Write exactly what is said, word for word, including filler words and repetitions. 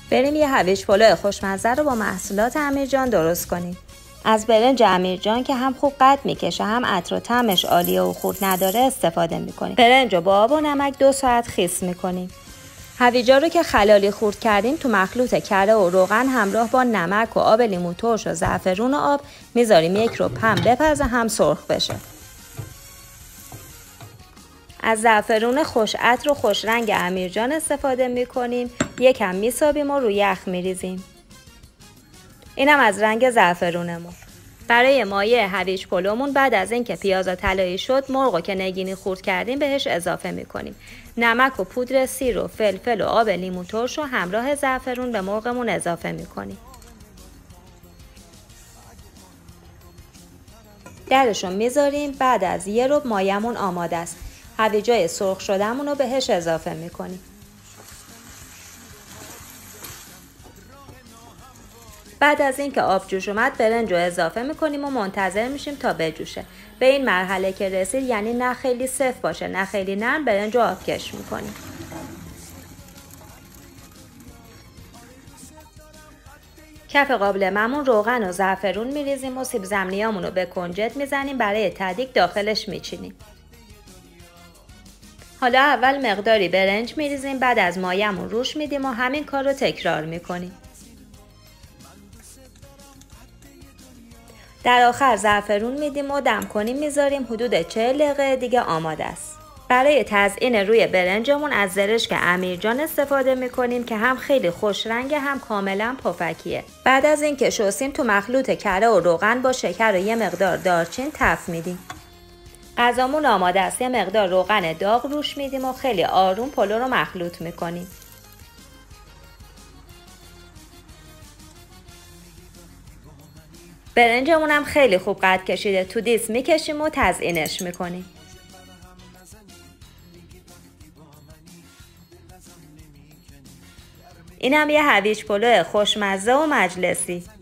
بریم یه هویج پلو خوشمزه رو با محصولات امیرجان درست کنیم. از برنج امیرجان که هم خوب قد میکشه هم عطر و طعمش عالیه و خورد نداره استفاده میکنیم. برنج رو با آب و نمک دو ساعت خیس میکنیم. هویجا رو که خلالی خورد کردیم تو مخلوط کره و روغن همراه با نمک و آب لیمو ترش و زعفرون و آب میذاریم یک ربع هم بپزه هم سرخ بشه. از زعفرون خوش عطر و خوش رنگ امیرجان استفاده میکنیم. یکم میسابیم و روی یخ میریزیم. اینم از رنگ زعفرونمون. برای مایه هویج پلومون بعد از اینکه پیازا طلایی شد، مرغو که نگینی خورد کردیم بهش اضافه میکنیم. نمک و پودر سیر و فلفل و آب لیمو ترش و همراه زعفرون به مرغمون اضافه میکنیم. درشو میذاریم. بعد از یه ربع مایمون آماده است. هویجای سرخ شدهمون رو بهش اضافه میکنیم. بعد از اینکه آب جوش اومد برنج رو اضافه میکنیم و منتظر میشیم تا بجوشه. به این مرحله که رسید، یعنی نه خیلی سفت باشه نه خیلی نرم، برنج رو آبکش میکنیم. کف قابلمه‌مون روغن و زعفرون میریزیم و سیب زمینیامون رو به کنجد میزنیم. برای تدیگ داخلش میچینیم. حالا اول مقداری برنج میریزیم، بعد از مایمون روش میدیم و همین کار رو تکرار میکنیم. در آخر زعفرون میدیم و دم کنیم میذاریم. حدود چهل دقیقه دیگه آماده است. برای تزیین روی برنجمون از زرشک امیرجان استفاده میکنیم که هم خیلی خوش رنگه هم کاملا پفکیه. بعد از اینکه شستیم تو مخلوط کره و روغن با شکر و یه مقدار دارچین تفت میدیم. غذامون آماده است. یه مقدار روغن داغ روش میدیم و خیلی آروم پلو رو مخلوط میکنیم. برنجمون هم خیلی خوب قد کشیده. تو دیس میکشیم و تزیینش میکنیم. این هم یه هویج پلو خوشمزه و مجلسی.